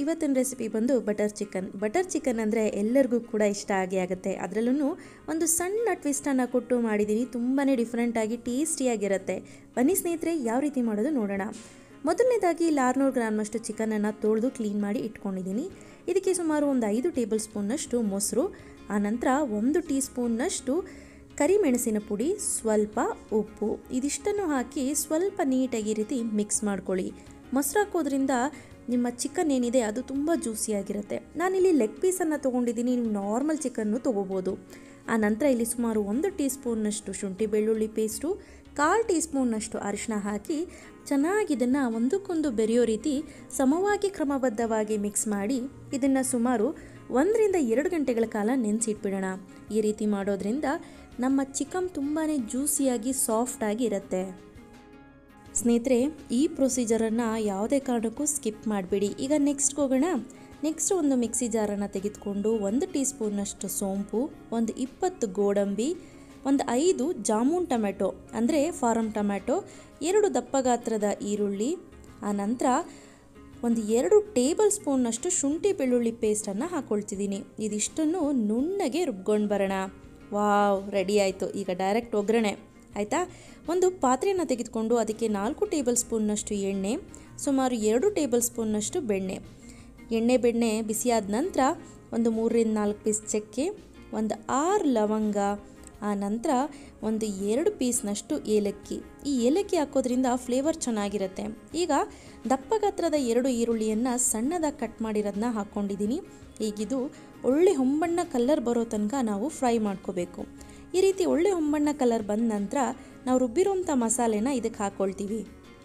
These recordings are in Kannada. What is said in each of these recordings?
ಇವತ್ತಿನ ರೆಸಿಪಿ ಬಂದು ಬಟರ್ ಚಿಕನ್ ಅಂದರೆ ಎಲ್ಲರಿಗೂ ಕೂಡ ಇಷ್ಟ ಆಗುತ್ತೆ. ಅದರಲ್ಲೂ ಒಂದು ಸಣ್ಣ ಟ್ವಿಸ್ಟನ್ನು ಕೊಟ್ಟು ಮಾಡಿದ್ದೀನಿ. ತುಂಬಾ ಡಿಫ್ರೆಂಟಾಗಿ ಟೇಸ್ಟಿಯಾಗಿರುತ್ತೆ. ಬನ್ನಿ ಸ್ನೇಹಿತರೆ, ಯಾವ ರೀತಿ ಮಾಡೋದು ನೋಡೋಣ. ಮೊದಲನೇದಾಗಿ 600 ಗ್ರಾಮ್ನಷ್ಟು ಚಿಕನನ್ನು ತೊಳೆದು ಕ್ಲೀನ್ ಮಾಡಿ ಇಟ್ಕೊಂಡಿದ್ದೀನಿ. ಇದಕ್ಕೆ ಸುಮಾರು ಒಂದು 5 ಟೇಬಲ್ ಸ್ಪೂನ್ನಷ್ಟು ಮೊಸರು, ಆನಂತರ 1 ಟೀ ಸ್ಪೂನ್ನಷ್ಟು ಕರಿಮೆಣಸಿನ ಪುಡಿ, ಸ್ವಲ್ಪ ಉಪ್ಪು, ಇದಿಷ್ಟನ್ನು ಹಾಕಿ ಸ್ವಲ್ಪ ನೀಟಾಗಿ ಈ ರೀತಿ ಮಿಕ್ಸ್ ಮಾಡ್ಕೊಳ್ಳಿ. ಮೊಸರು ಹಾಕೋದ್ರಿಂದ ನಿಮ್ಮ ಚಿಕನ್ ಏನಿದೆ ಅದು ತುಂಬ ಜ್ಯೂಸಿಯಾಗಿರುತ್ತೆ. ನಾನಿಲ್ಲಿ ಲೆಗ್ ಪೀಸನ್ನು ತೊಗೊಂಡಿದ್ದೀನಿ, ನೀವು ನಾರ್ಮಲ್ ಚಿಕನ್ನು ತೊಗೋಬೋದು. ಆನಂತರ ಇಲ್ಲಿ ಸುಮಾರು 1 ಟೀ ಸ್ಪೂನ್ನಷ್ಟು ಶುಂಠಿ ಬೆಳ್ಳುಳ್ಳಿ ಪೇಸ್ಟು, 1/4 ಟೀ ಸ್ಪೂನ್ನಷ್ಟು ಅರಿಶಿನ ಹಾಕಿ ಚೆನ್ನಾಗಿ ಇದನ್ನು ಒಂದಕ್ಕೊಂದು ಬೆರೆಯೋ ರೀತಿ ಸಮವಾಗಿ ಕ್ರಮಬದ್ಧವಾಗಿ ಮಿಕ್ಸ್ ಮಾಡಿ ಇದನ್ನು ಸುಮಾರು 1 ರಿಂದ 2 ಗಂಟೆಗಳ ಕಾಲ ನೆನೆಸಿಟ್ಬಿಡೋಣ. ಈ ರೀತಿ ಮಾಡೋದ್ರಿಂದ ನಮ್ಮ ಚಿಕನ್ ತುಂಬಾ ಜ್ಯೂಸಿಯಾಗಿ ಸಾಫ್ಟಾಗಿ ಇರುತ್ತೆ. ಸ್ನೇಹಿತರೆ, ಈ ಪ್ರೊಸೀಜರನ್ನು ಯಾವುದೇ ಕಾರಣಕ್ಕೂ ಸ್ಕಿಪ್ ಮಾಡಬೇಡಿ. ಈಗ ನೆಕ್ಸ್ಟ್ ಹೋಗೋಣ. ನೆಕ್ಸ್ಟ್ ಒಂದು ಮಿಕ್ಸಿ ಜಾರನ್ನು ತೆಗೆದುಕೊಂಡು 1 ಟೀ ಸ್ಪೂನ್ನಷ್ಟು ಸೋಂಪು, ಒಂದು 20 ಗೋಡಂಬಿ, ಒಂದು 5 ಜಾಮೂನ್ ಟೊಮೆಟೊ ಅಂದರೆ ಫಾರಮ್ ಟೊಮೆಟೊ, 2 ದಪ್ಪ ಗಾತ್ರದ ಈರುಳ್ಳಿ, ಆನಂತರ ಒಂದು 2 ಟೇಬಲ್ ಸ್ಪೂನ್ನಷ್ಟು ಶುಂಠಿ ಬೆಳ್ಳುಳ್ಳಿ ಪೇಸ್ಟನ್ನು ಹಾಕ್ಕೊಳ್ತಿದ್ದೀನಿ. ಇದಿಷ್ಟನ್ನು ನುಣ್ಣಗೆ ರುಬ್ಕೊಂಡು ಬರೋಣ. ವಾವ್, ರೆಡಿ ಆಯಿತು. ಈಗ ಡೈರೆಕ್ಟ್ ಒಗ್ಗರಣೆ ಆಯಿತಾ. ಒಂದು ಪಾತ್ರೆಯನ್ನು ತೆಗೆದುಕೊಂಡು ಅದಕ್ಕೆ 4 ಟೇಬಲ್ ಸ್ಪೂನ್ನಷ್ಟು ಎಣ್ಣೆ, ಸುಮಾರು 2 ಟೇಬಲ್ ಸ್ಪೂನ್ನಷ್ಟು ಬೆಣ್ಣೆ. ಬೆಣ್ಣೆ ಬಿಸಿಯಾದ ನಂತರ ಒಂದು 3 ರಿಂದ 4 ಪೀಸ್ ಚಕ್ಕೆ, ಒಂದು 6 ಲವಂಗ, ಆನಂತರ ಒಂದು 2 ಪೀಸ್ನಷ್ಟು ಏಲಕ್ಕಿ. ಈ ಏಲಕ್ಕಿ ಹಾಕೋದ್ರಿಂದ ಫ್ಲೇವರ್ ಚೆನ್ನಾಗಿರುತ್ತೆ. ಈಗ ದಪ್ಪ ಗಾತ್ರದ 2 ಈರುಳ್ಳಿಯನ್ನು ಸಣ್ಣದಾಗಿ ಕಟ್ ಮಾಡಿರೋದನ್ನ ಹಾಕ್ಕೊಂಡಿದ್ದೀನಿ. ಈಗಿದು ಒಳ್ಳೆ ಹೊಂಬಣ್ಣ ಕಲರ್ ಬರೋ ತನಕ ನಾವು ಫ್ರೈ ಮಾಡ್ಕೋಬೇಕು. ಈ ರೀತಿ ಒಳ್ಳೆ ಹೊಂಬಣ್ಣ ಕಲರ್ ಬಂದ ನಂತರ ನಾವು ರುಬ್ಬಿರೋಂಥ ಮಸಾಲೆನ ಇದಕ್ಕೆ ಹಾಕ್ಕೊಳ್ತೀವಿ.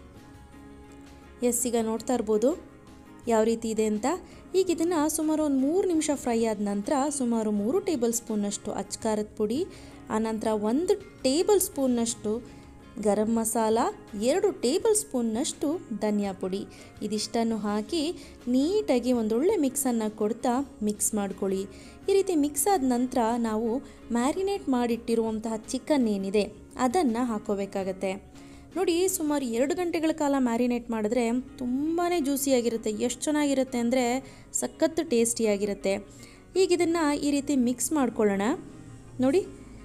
ಈಗ ನೋಡ್ತಾ ಇರ್ಬೋದು ಯಾವ ರೀತಿ ಇದೆ ಅಂತ. ಈಗ ಇದನ್ನು ಸುಮಾರು ಒಂದು 3 ನಿಮಿಷ ಫ್ರೈ ಆದ ನಂತರ ಸುಮಾರು 3 ಟೇಬಲ್ ಸ್ಪೂನ್ನಷ್ಟು ಅಚ್ಕಾರದ ಪುಡಿ, ಆನಂತರ 1 ಟೇಬಲ್ ಸ್ಪೂನ್ನಷ್ಟು ಗರಂ ಮಸಾಲ, 2 ಟೇಬಲ್ ಸ್ಪೂನ್ನಷ್ಟು ಧನಿಯಾ ಪುಡಿ, ಇದಿಷ್ಟನ್ನು ಹಾಕಿ ನೀಟಾಗಿ ಒಂದೊಳ್ಳೆ ಮಿಕ್ಸನ್ನು ಕೊಡ್ತಾ ಮಿಕ್ಸ್ ಮಾಡ್ಕೊಳ್ಳಿ. ಈ ರೀತಿ ಮಿಕ್ಸ್ ಆದ ನಂತರ ನಾವು ಮ್ಯಾರಿನೇಟ್ ಮಾಡಿಟ್ಟಿರುವಂತಹ ಚಿಕನ್ ಏನಿದೆ ಅದನ್ನು ಹಾಕೋಬೇಕಾಗತ್ತೆ. ನೋಡಿ, ಸುಮಾರು 2 ಗಂಟೆಗಳ ಕಾಲ ಮ್ಯಾರಿನೇಟ್ ಮಾಡಿದ್ರೆ ತುಂಬಾ ಜ್ಯೂಸಿಯಾಗಿರುತ್ತೆ. ಎಷ್ಟು ಚೆನ್ನಾಗಿರುತ್ತೆ ಅಂದರೆ ಸಖತ್ತು ಟೇಸ್ಟಿಯಾಗಿರುತ್ತೆ. ಈಗ ಇದನ್ನು ಈ ರೀತಿ ಮಿಕ್ಸ್ ಮಾಡ್ಕೊಳ್ಳೋಣ. ನೋಡಿ,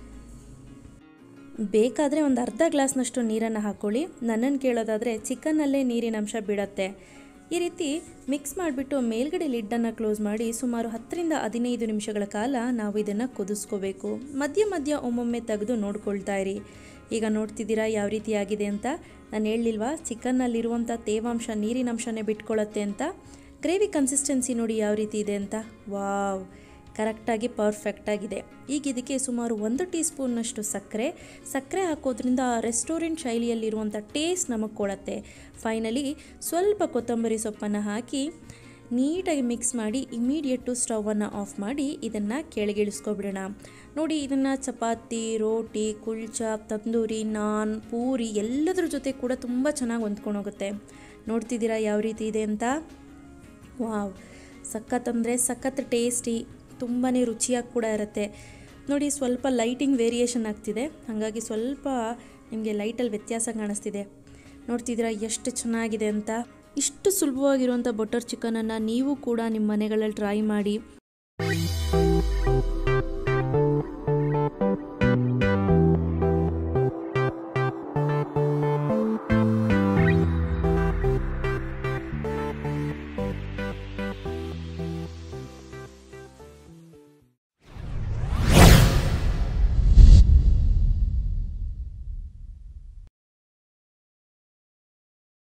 ಬೇಕಾದರೆ ಒಂದು ಅರ್ಧ ಗ್ಲಾಸ್ನಷ್ಟು ನೀರನ್ನು ಹಾಕ್ಕೊಳ್ಳಿ. ನನ್ನನ್ನು ಕೇಳೋದಾದರೆ ಚಿಕನ್ನಲ್ಲೇ ನೀರಿನ ಅಂಶ ಬಿಡುತ್ತೆ. ಈ ರೀತಿ ಮಿಕ್ಸ್ ಮಾಡಿಬಿಟ್ಟು ಮೇಲ್ಗಡೆ ಲಿಡ್ಡನ್ನು ಕ್ಲೋಸ್ ಮಾಡಿ ಸುಮಾರು 10 ರಿಂದ 15 ನಿಮಿಷಗಳ ಕಾಲ ನಾವು ಇದನ್ನು ಕುದಿಸ್ಕೋಬೇಕು. ಮಧ್ಯ ಒಮ್ಮೊಮ್ಮೆ ತೆಗೆದು ನೋಡ್ಕೊಳ್ತಾ ಇರಿ. ಈಗ ನೋಡ್ತಿದ್ದೀರಾ ಯಾವ ರೀತಿ ಆಗಿದೆ ಅಂತ. ನಾನು ಹೇಳಲಿಲ್ವಾ ಚಿಕನ್ನಲ್ಲಿರುವಂಥ ತೇವಾಂಶ ನೀರಿನಂಶನೇ ಬಿಟ್ಕೊಳ್ಳುತ್ತೆ ಅಂತ. ಗ್ರೇವಿ ಕನ್ಸಿಸ್ಟೆನ್ಸಿ ನೋಡಿ ಯಾವ ರೀತಿ ಇದೆ ಅಂತ. ವಾವ್, ಕರೆಕ್ಟಾಗಿ ಪರ್ಫೆಕ್ಟಾಗಿದೆ. ಈಗ ಇದಕ್ಕೆ ಸುಮಾರು 1 ಟೀ ಸ್ಪೂನ್ನಷ್ಟು ಸಕ್ಕರೆ ಹಾಕೋದ್ರಿಂದ ರೆಸ್ಟೋರೆಂಟ್ ಶೈಲಿಯಲ್ಲಿರುವಂಥ ಟೇಸ್ಟ್ ನಮಗೆ ಕೊಡುತ್ತೆ. ಫೈನಲಿ ಸ್ವಲ್ಪ ಕೊತ್ತಂಬರಿ ಸೊಪ್ಪನ್ನು ಹಾಕಿ ನೀಟಾಗಿ ಮಿಕ್ಸ್ ಮಾಡಿ ಇಮಿಡಿಯೇಟು ಸ್ಟವನ್ನು ಆಫ್ ಮಾಡಿ ಇದನ್ನು ಕೆಳಗಿಳಿಸ್ಕೊಬಿಡೋಣ. ನೋಡಿ, ಇದನ್ನು ಚಪಾತಿ, ರೋಟಿ, ಕುಲ್ಚಾ, ತಂದೂರಿ, ನಾನ್, ಪೂರಿ ಎಲ್ಲದರ ಜೊತೆ ಕೂಡ ತುಂಬ ಚೆನ್ನಾಗಿ ಹೊಂದ್ಕೊಂಡು ಹೋಗುತ್ತೆ. ನೋಡ್ತಿದ್ದೀರಾ ಯಾವ ರೀತಿ ಇದೆ ಅಂತ. ವಾವ್, ಸಖತ್ ಅಂದರೆ ಸಖತ್ ಟೇಸ್ಟಿ, ತುಂಬಾ ರುಚಿಯಾಗಿ ಕೂಡ ಇರುತ್ತೆ. ನೋಡಿ, ಸ್ವಲ್ಪ ಲೈಟಿಂಗ್ ವೇರಿಯೇಷನ್ ಆಗ್ತಿದೆ, ಹಾಗಾಗಿ ಸ್ವಲ್ಪ ನಿಮಗೆ ಲೈಟಲ್ಲಿ ವ್ಯತ್ಯಾಸ ಕಾಣಿಸ್ತಿದೆ. ನೋಡ್ತಿದ್ದೀರಾ ಎಷ್ಟು ಚೆನ್ನಾಗಿದೆ ಅಂತ. ಇಷ್ಟು ಸುಲಭವಾಗಿರುವಂಥ ಬಟರ್ ಚಿಕನನ್ನು ನೀವು ಕೂಡ ನಿಮ್ಮ ಮನೆಗಳಲ್ಲಿ ಟ್ರೈ ಮಾಡಿ.